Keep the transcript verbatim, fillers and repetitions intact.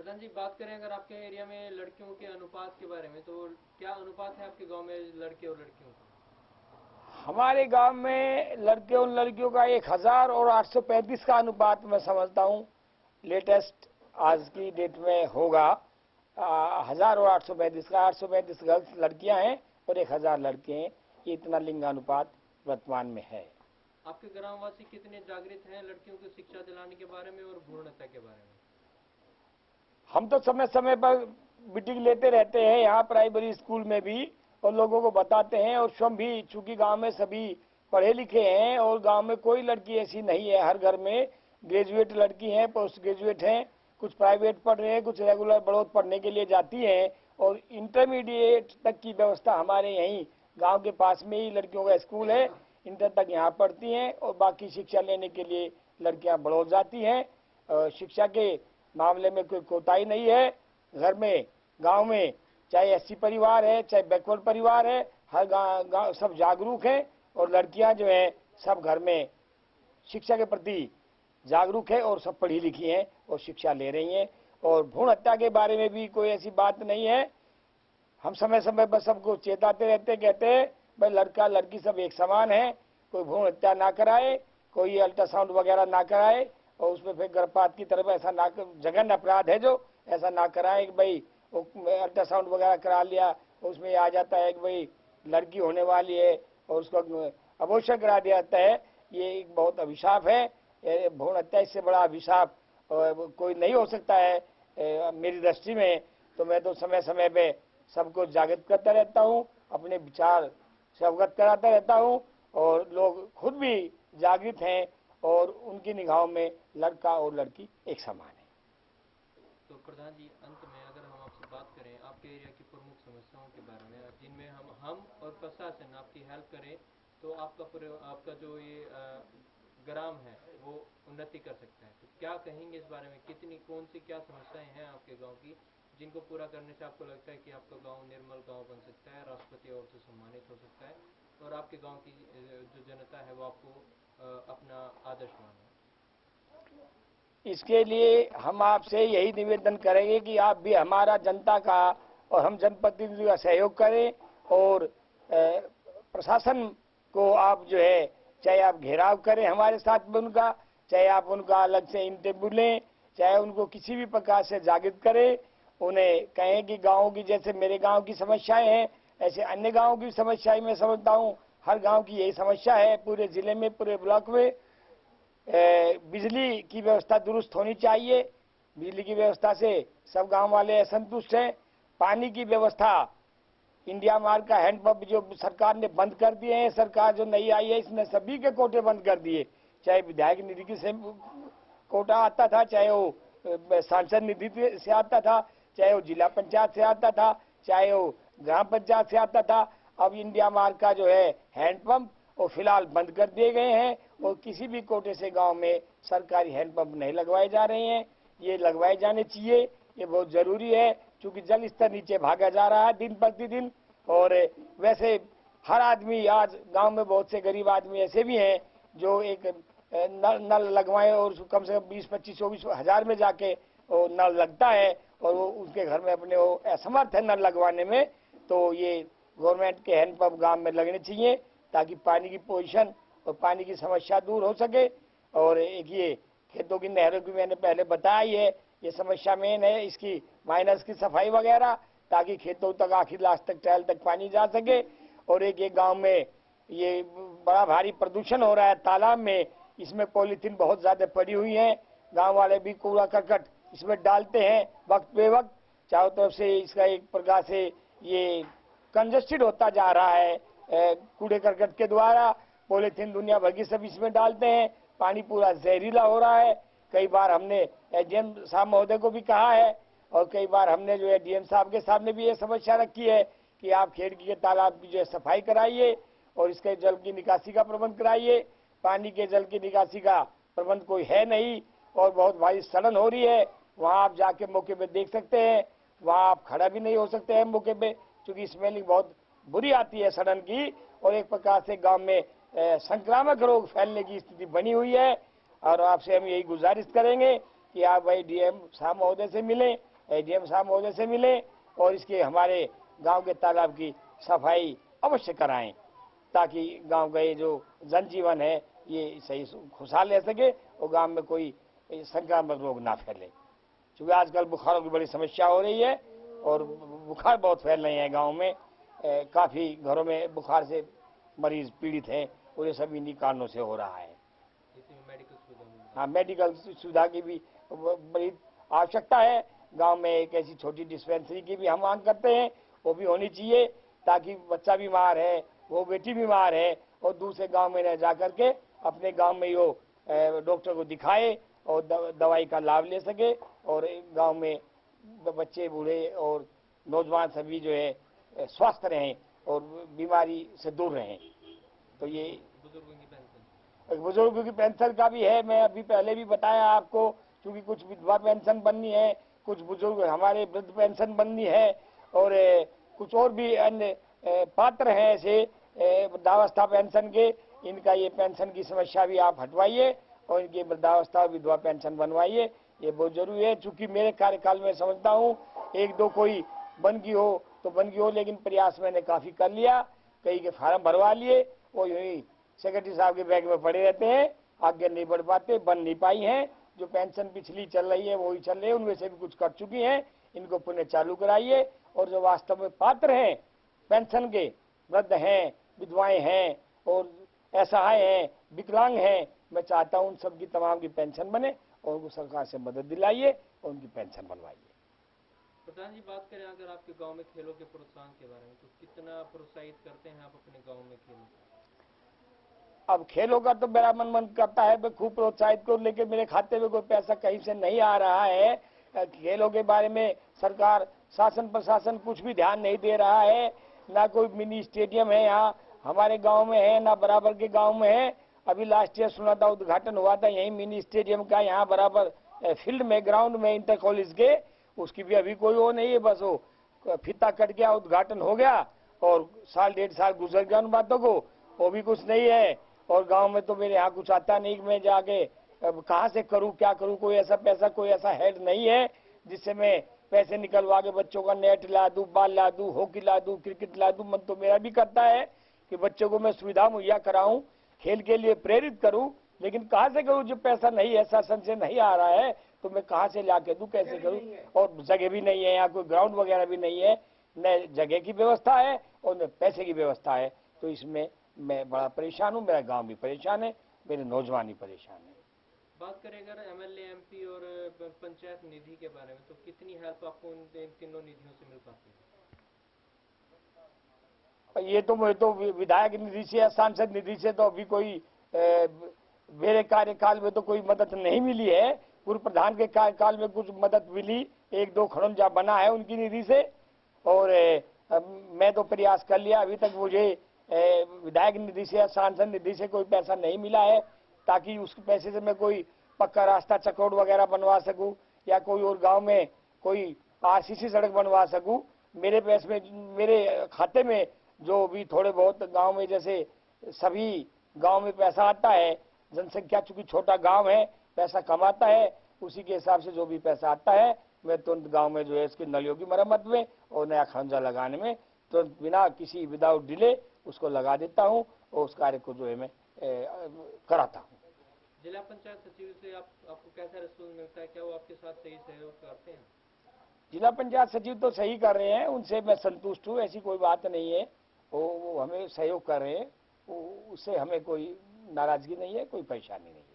प्रधान जी, बात करें अगर आपके एरिया में लड़कियों के अनुपात के बारे में, तो क्या अनुपात है आपके गांव में लड़के और लड़कियों का? हमारे गांव में लड़के और लड़कियों का एक हजार और आठ सौ पैंतीस का अनुपात मैं समझता हूँ लेटेस्ट आज की डेट में होगा। आ, हजार और आठ सौ पैंतीस का, आठ सौ पैंतीस गर्ल्स लड़कियां हैं और एक हजार लड़के हैं। ये इतना लिंगानुपात वर्तमान में है। आपके ग्रामवासी कितने जागृत हैं लड़कियों को शिक्षा दिलाने के बारे में और भ्रूण हत्या के बारे में? हम तो समय समय पर मीटिंग लेते रहते हैं यहाँ प्राइमरी स्कूल में भी, और लोगों को बताते हैं। और स्वयं भी, चूंकि गांव में सभी पढ़े लिखे हैं और गांव में कोई लड़की ऐसी नहीं है, हर घर में ग्रेजुएट लड़की हैं, पोस्ट ग्रेजुएट हैं, कुछ प्राइवेट पढ़ रहे हैं, कुछ रेगुलर बड़ौद पढ़ने के लिए जाती हैं। और इंटरमीडिएट तक की व्यवस्था हमारे यहीं गांव के पास में ही लड़कियों का स्कूल है, इंटर तक यहाँ पढ़ती हैं। और बाकी शिक्षा लेने के लिए लड़कियां बड़ौद जाती हैं। शिक्षा के मामले में कोई कोताही नहीं है। घर में, गांव में, चाहे एससी परिवार है चाहे बैकवर्ड परिवार है, हर गांव सब जागरूक हैं। और लड़कियां जो हैं सब घर में शिक्षा के प्रति जागरूक है और सब पढ़ी लिखी हैं और शिक्षा ले रही हैं। और भ्रूण हत्या के बारे में भी कोई ऐसी बात नहीं है। हम समय समय पर सबको चेताते रहते, कहते हैं भाई लड़का लड़की सब एक समान है, कोई भ्रूण हत्या ना कराए, कोई अल्ट्रासाउंड वगैरह ना कराए, और उसमें फिर गर्भपात की तरफ ऐसा ना, जघन्य अपराध है जो ऐसा ना कराए कि भाई अल्ट्रासाउंड वगैरह करा लिया, उसमें आ जाता है कि भाई लड़की होने वाली है और उसको अबॉर्शन करा दिया जाता है। ये एक बहुत अभिशाप है। भ्रूण हत्या इससे बड़ा अभिशाप कोई नहीं हो सकता है मेरी दृष्टि में। तो मैं तो समय समय पे सबको जागृत करता रहता हूँ, अपने विचार से अवगत कराता रहता हूँ, और लोग खुद भी जागृत हैं और उनकी निगाहों में लड़का और लड़की एक समान है। तो प्रधान जी, अंत में अगर हम आपसे बात करें आपके एरिया की प्रमुख समस्याओं के बारे में, जिनमें हम हम और प्रशासन आपकी हेल्प करें, तो आपका आपका जो ये ग्राम है वो उन्नति कर सकता है, तो क्या कहेंगे इस बारे में? कितनी, कौन सी, क्या समस्याएं हैं आपके गांव की जिनको पूरा करने से आपको लगता है कि आपका गांव निर्मल गांव बन सकता है, राष्ट्रपति अवार्ड से सम्मानित हो सकता है, और आपके गांव की जो जनता है वो आपको अपना आदर्श माने? इसके लिए हम आपसे यही निवेदन करेंगे कि आप भी हमारा, जनता का और हम जनप्रतिनिधि का सहयोग करें। और प्रशासन को आप जो है, चाहे आप घेराव करें हमारे साथ में उनका, चाहे आप उनका अलग से इंटरव्यू लें, चाहे उनको किसी भी प्रकार से जागृत करें। उन्हें कहें कि गाँव की, जैसे मेरे गाँव की समस्याएं हैं ऐसे अन्य गाँव की समस्याएं मैं समझता हूँ। हर गाँव की यही समस्या है, पूरे जिले में, पूरे ब्लॉक में बिजली की व्यवस्था दुरुस्त होनी चाहिए। बिजली की व्यवस्था से सब गांव वाले असंतुष्ट हैं। पानी की व्यवस्था, इंडिया मार्ग का हैंडपंप जो सरकार ने बंद कर दिए हैं, सरकार जो नई आई है इसने सभी के कोटे बंद कर दिए। चाहे विधायक निधि की से कोटा आता था, चाहे वो सांसद निधि से आता था, चाहे वो जिला पंचायत से आता था, चाहे वो ग्राम पंचायत से आता था। अब इंडिया मार्ग का जो है हैंडपंप वो फिलहाल बंद कर दिए गए हैं और किसी भी कोटे से गांव में सरकारी हैंडपंप नहीं लगवाए जा रहे हैं। ये लगवाए जाने चाहिए, ये बहुत जरूरी है, क्योंकि जल स्तर नीचे भागा जा रहा है दिन प्रतिदिन। और वैसे हर आदमी, आज गांव में बहुत से गरीब आदमी ऐसे भी हैं जो एक नल नल लगवाएं और कम से कम बीस पच्चीस चौबीस हजार में जाके वो नल लगता है और वो उसके घर में अपने वो असमर्थ है नल लगवाने में। तो ये गवर्नमेंट के हैंडपंप गांव में लगने चाहिए ताकि पानी की पोजीशन और पानी की समस्या दूर हो सके। और एक ये खेतों की नहरों की मैंने पहले बताया ही है, ये समस्या मेन है, इसकी माइनस की सफाई वगैरह, ताकि खेतों तक, आखिर लास्ट तक, ट्रायल तक पानी जा सके। और एक एक गांव में ये बड़ा भारी प्रदूषण हो रहा है तालाब में, इसमें पॉलीथीन बहुत ज्यादा पड़ी हुई है। गांव वाले भी कूड़ा करकट इसमें डालते हैं वक्त बे वक्त, चारों तरफ से इसका एक प्रकार से ये कंजस्टेड होता जा रहा है कूड़े करकट के द्वारा। पॉलीथीन दुनिया भर की सब इसमें डालते हैं, पानी पूरा जहरीला हो रहा है। कई बार हमने एडीएम साहब महोदय को भी कहा है और कई बार हमने जो है डीएम साहब के सामने भी ये समस्या रखी है कि आप खेड़की के तालाब की जो है सफाई कराइए और इसके जल की निकासी का प्रबंध कराइए। पानी के जल की निकासी का प्रबंध कोई है नहीं और बहुत भारी सड़न हो रही है। वहां आप जाके मौके पे देख सकते हैं, वहां आप खड़ा भी नहीं हो सकते हैं मौके पे, क्योंकि स्मेलिंग बहुत बुरी आती है सड़न की। और एक प्रकार से गांव में संक्रामक रोग फैलने की स्थिति बनी हुई है। और आपसे हम यही गुजारिश करेंगे कि आप भाई डीएम साहब महोदय से मिलें एडीएम साहब महोदय से मिले और इसके हमारे गांव के तालाब की सफाई अवश्य कराएं, ताकि गांव का ये जो जनजीवन है ये सही खुशहाल रह सके और गांव में कोई संक्रामक रोग ना फैले। क्योंकि आजकल बुखारों की बड़ी समस्या हो रही है और बुखार बहुत फैल रहे हैं गांव में। ए, काफी घरों में बुखार से मरीज पीड़ित हैं और ये सब इन्हीं कारणों से हो रहा है। मेडिकल सुविधा, हाँ, मेडिकल सुविधा की भी बड़ी आवश्यकता है। गांव में एक ऐसी छोटी डिस्पेंसरी की भी हम मांग करते हैं, वो भी होनी चाहिए, ताकि बच्चा बीमार है, वो बेटी बीमार है और दूसरे गांव में न जा करके अपने गांव में वो डॉक्टर को दिखाए और दवाई का लाभ ले सके और गांव में बच्चे बूढ़े और नौजवान सभी जो है स्वस्थ रहें और बीमारी से दूर रहें। तो ये बुजुर्गों की पेंशन, बुजुर्गों की पेंशन का भी है। मैं अभी पहले भी बताया आपको, क्योंकि कुछ विधवा पेंशन बननी है, कुछ बुजुर्ग हमारे वृद्ध पेंशन बननी है और कुछ और भी अन्य पात्र हैं ऐसे वृद्धावस्था पेंशन के। इनका ये पेंशन की समस्या भी आप हटवाइए और इनकी वृद्धावस्था विधवा पेंशन बनवाइए, ये बहुत जरूरी है। चूंकि मेरे कार्यकाल में समझता हूँ एक दो कोई बन गई हो तो बन गई हो, लेकिन प्रयास मैंने काफी कर लिया, कई के फार्म भरवा लिए, वो यूं सेक्रेटरी साहब के बैग में पड़े रहते हैं, आगे नहीं बढ़ पाते, बन नहीं पाई हैं। जो पेंशन पिछली चल रही है वही चल रही है, उनमें से भी कुछ कर चुकी हैं, इनको पुनः चालू कराइए। और जो वास्तव में पात्र हैं पेंशन के, वृद्ध हैं, विधवाएं हैं और असहाय हैं, विकलांग हैं, मैं चाहता हूं उन सबकी तमाम की पेंशन बने और उनको सरकार से मदद दिलाइए और उनकी पेंशन बनवाइए। प्रधान जी, बात करें अगर आपके गांव में खेलों के प्रोत्साहन के बारे में, तो कितना प्रोत्साहित करते हैं आप अपने गांव में खेलों? अब खेलों का तो मेरा मन मन करता है मैं खूब प्रोत्साहित करूं, लेकिन मेरे खाते में कोई पैसा कहीं से नहीं आ रहा है। खेलों के बारे में सरकार, शासन प्रशासन कुछ भी ध्यान नहीं दे रहा है। ना कोई मिनी स्टेडियम है यहाँ हमारे गांव में है, ना बराबर के गांव में है। अभी लास्ट ईयर सुना था उद्घाटन हुआ था यही मिनी स्टेडियम का, यहाँ बराबर फील्ड में, ग्राउंड में, इंटर कॉलेज के, उसकी भी अभी कोई वो नहीं है। बस वो फीता कट गया, उद्घाटन हो गया और साल डेढ़ साल गुजर गया उन बातों को, वो भी कुछ नहीं है। और गांव में तो मेरे यहाँ कुछ आता नहीं कि मैं जाके कहाँ से करूँ, क्या करूँ, कोई ऐसा पैसा, कोई ऐसा हेड नहीं है जिससे मैं पैसे निकलवा के बच्चों का नेट ला दूं, बॉल ला दूं, हॉकी ला दूं, क्रिकेट ला दूं। मन तो मेरा भी करता है कि बच्चों को मैं सुविधा मुहैया कराऊं, खेल के लिए प्रेरित करूं, लेकिन कहाँ से करूं जब पैसा नहीं है, शासन से नहीं आ रहा है, तो मैं कहाँ से ला के दूं, कैसे करूं? और जगह भी नहीं है यहाँ, कोई ग्राउंड वगैरह भी नहीं है, न जगह की व्यवस्था है और न पैसे की व्यवस्था है। तो इसमें मैं बड़ा परेशान हूँ, मेरा गांव भी परेशान है, मेरे नौजवान ही परेशान है। बात करें अगर एमएलए, एमपी और पंचायत निधि के बारे में, तो कितनी हेल्प आपको इन तीनों निधियों से मिल पाती है? ये तो मुझे तो विधायक निधि से या सांसद निधि से तो अभी कोई ए, मेरे कार्यकाल में तो कोई मदद नहीं मिली है। पूर्व प्रधान के कार्यकाल में कुछ मदद मिली, एक दो खड़ंजा बना है उनकी निधि से, और ए, मैं तो प्रयास कर लिया, अभी तक मुझे विधायक निधि से या सांसद निधि से कोई पैसा नहीं मिला है, ताकि उस पैसे से मैं कोई पक्का रास्ता, चक्रोड वगैरह बनवा सकूं या कोई और गांव में कोई आरसीसी सड़क बनवा सकूं। मेरे पैसे में, मेरे खाते में जो भी थोड़े बहुत गांव में, जैसे सभी गांव में पैसा आता है, जनसंख्या चूंकि छोटा गांव है, पैसा कम आता है, उसी के हिसाब से जो भी पैसा आता है मैं तुरंत गांव में जो है इसकी नलियों की मरम्मत में और नया खंजा लगाने में तुरंत बिना किसी विदाउट डिले उसको लगा देता हूं और उस कार्य को जो है मैं ए, कराता हूं। जिला पंचायत सचिव से आप, आपको कैसा रिस्पॉन्स मिलता है? क्या वो आपके साथ सही सहयोग करते हैं? जिला पंचायत सचिव तो सही कर रहे हैं, उनसे मैं संतुष्ट हूँ, ऐसी कोई बात नहीं है। वो, वो हमें सहयोग कर रहे हैं, उससे हमें कोई नाराजगी नहीं है, कोई परेशानी नहीं है।